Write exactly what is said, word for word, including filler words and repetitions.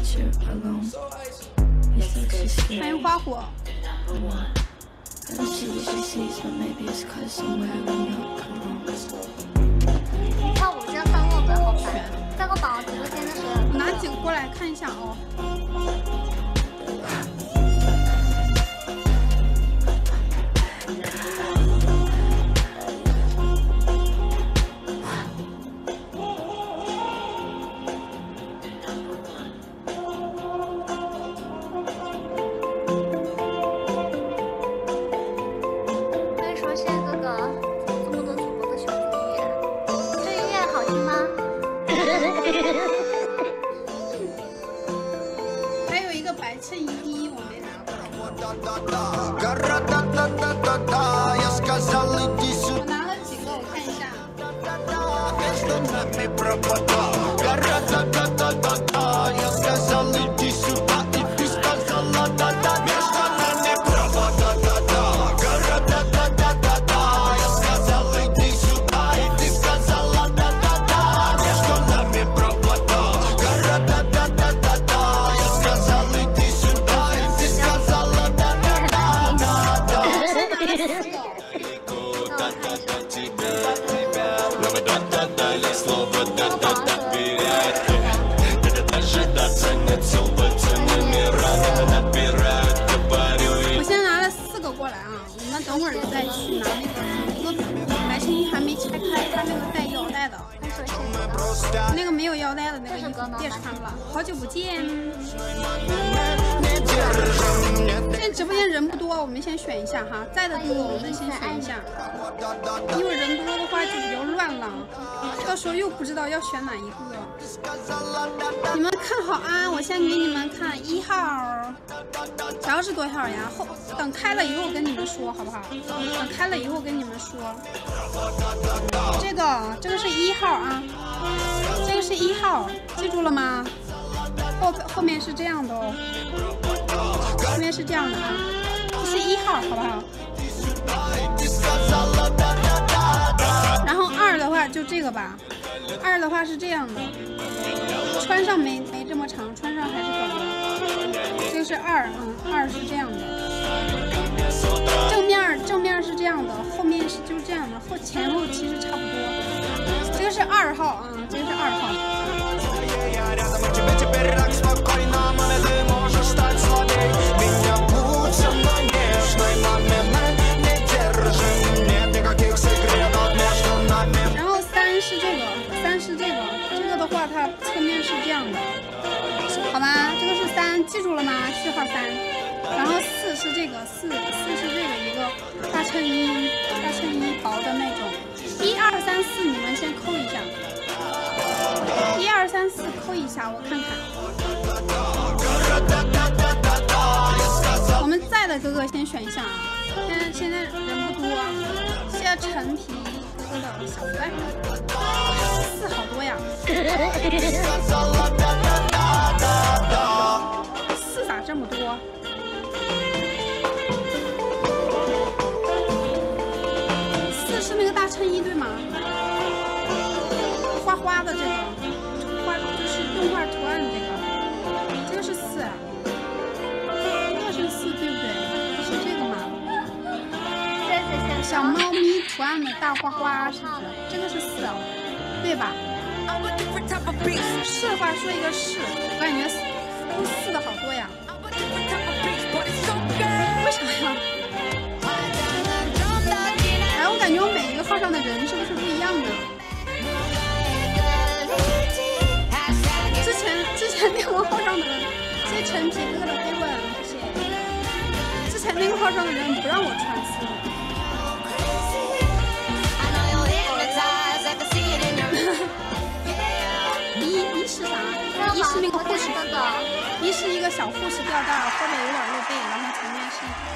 欢迎花火。 跳舞真分我们好烦。在个宝直播间的时候， 我拿几个过来看一下哦。 我先拿了四个过来啊，我们等会儿再去拿那个一个白衬衣还没拆开，它那个带腰带的，那个没有腰带的那个衣服别穿了，好久不见。现在直播间人不多，我们先选一下哈，在的哥哥我们先选一下，因为人多的话就比较乱了，到时候又不知道要选哪一个。你们看好啊，我先给你们看一号，主要是多少呀？后等开了以后跟你们说好不好？等开了以后跟你们说。这个这个是一号啊，这个是一号，记住了吗？后后面是这样的哦，后面是这样的啊，这是一号，好不好？然后二的话就这个吧，二的话是这样的，穿上没没这么长，穿上还是短的。这个是二，嗯，二是这样的。正面正面是这样的，后面是就是这样的，后前后其实差不多。这个是二号啊，这个是二号。然后三是这个，三是这个，这个的话它侧面是这样的，好吧？这个是三，记住了吗？序号三。然后四是这个，四四是这个一个大衬衣，大衬衣薄的那种。一二三四，你们先扣一下。一二三四扣一下，我看看。我们在的哥哥先选一下啊。现在现在人不多，现在陈皮哥哥的小可爱，四好多呀。四咋这么多？四是那个大衬衣对吗？花花的这个，花就是动画图案这个，这个是四啊，这个是四对不对？是这个吗？小猫咪图案的大花花是不是？这个是四啊，对吧？是的话说一个是，我感觉四的好多呀。为啥呀？哎，我感觉我每一个号上的人是不是不一样的？之前之前那个号上的人，谢谢陈皮哥哥的飞吻，谢谢。之前那个号上的人不让我穿丝。一一是啥？一是那个护士，一是一个小护士吊带，后面有点露背，然后前面是。